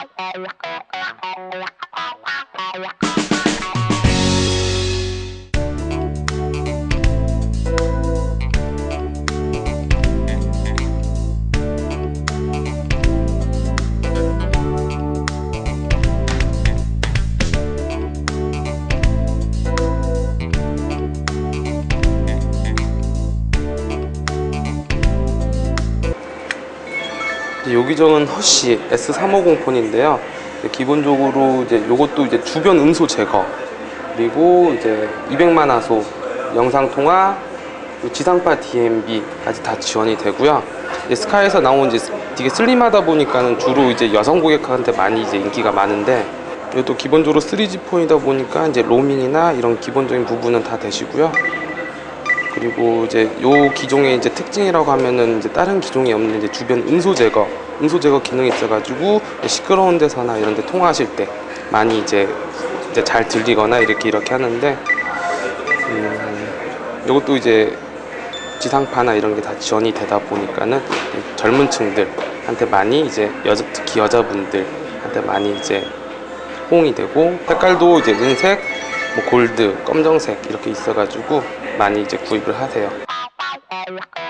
요 기종은 허쉬 S350 폰인데요. 기본적으로 이제 요것도 이제 주변 음소 제거, 그리고 이제 200만 화소 영상 통화, 지상파 DMB까지 다 지원이 되고요. 이제 스카이에서 나온 이제 되게 슬림하다 보니까는 주로 이제 여성 고객한테 많이 이제 인기가 많은데, 이것도 기본적으로 3G 폰이다 보니까 이제 로밍이나 이런 기본적인 부분은 다 되시고요. 그리고 이제 요 기종의 이제 특징이라고 하면은 이제 다른 기종에 없는 이제 주변 음소 제거 기능이 있어가지고 시끄러운 데서나 이런 데 통화하실 때 많이 이제 잘 들리거나 이렇게 하는데, 요것도 이제 지상파나 이런 게 다 지원이 되다 보니까는 젊은 층들한테 많이 이제 특히 여자분들한테 많이 이제 호응이 되고, 색깔도 이제 은색, 뭐 골드, 검정색 이렇게 있어가지고 많이 이제 구입을 하세요.